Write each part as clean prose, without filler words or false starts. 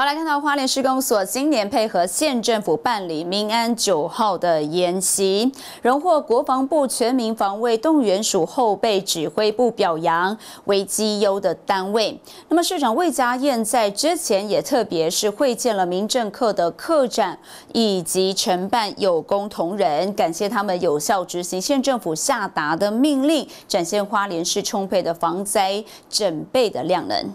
好，来看到花莲市公所今年配合县政府办理民安9号的演习，荣获国防部全民防卫动员署后备指挥部表扬为绩优的单位。那么市长魏家燕在之前也特别是会见了民政课的课长以及承办有功同仁，感谢他们有效执行县政府下达的命令，展现花莲市充沛的防灾整备的量能。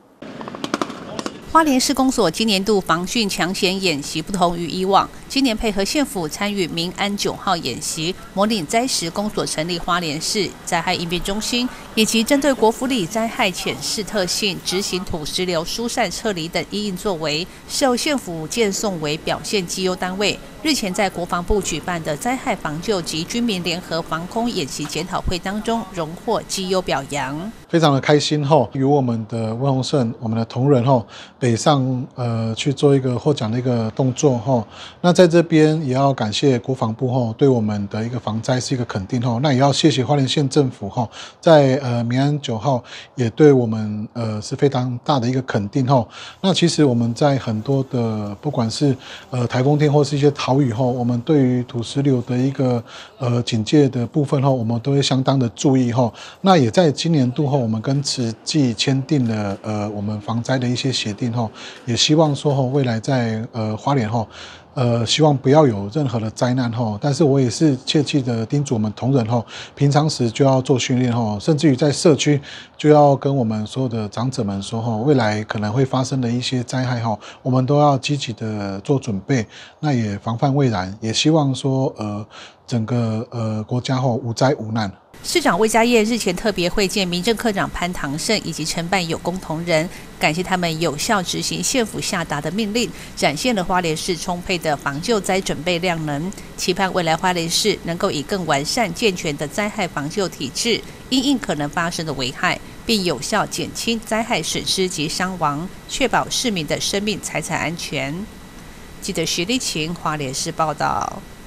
花莲市公所今年度防汛抢险演习不同于以往，今年配合县府参与民安9号演习，模拟灾时公所成立花莲市灾害应变中心，以及针对国府里灾害潜势特性执行土石流疏散撤离等因应作为，受县府荐送为表现绩优单位。日前在国防部举办的灾害防救及军民联合防空演习检讨会当中，荣获绩优表扬。 非常的开心与我们的温宏胜，我们的同仁北上去做一个获奖的一个动作那在这边也要感谢国防部对我们的一个防灾是一个肯定那也要谢谢花莲县政府在民安9号也对我们是非常大的一个肯定那其实我们在很多的不管是台风天或是一些豪雨我们对于土石流的一个警戒的部分我们都会相当的注意那也在今年度我们跟慈济签订了我们防灾的一些协定也希望说未来在花莲希望不要有任何的灾难但是我也是切记的叮嘱我们同仁平常时就要做训练甚至于在社区就要跟我们所有的长者们说未来可能会发生的一些灾害我们都要积极的做准备，那也防范未然，也希望说整个国家无灾无难。 市长魏家燕日前特别会见民政科长潘唐胜以及承办有功同仁，感谢他们有效执行县府下达的命令，展现了花莲市充沛的防救灾准备量能，期盼未来花莲市能够以更完善健全的灾害防救体制，因应可能发生的危害，并有效减轻灾害损失及伤亡，确保市民的生命财产安全。记者徐丽琴花莲市报道。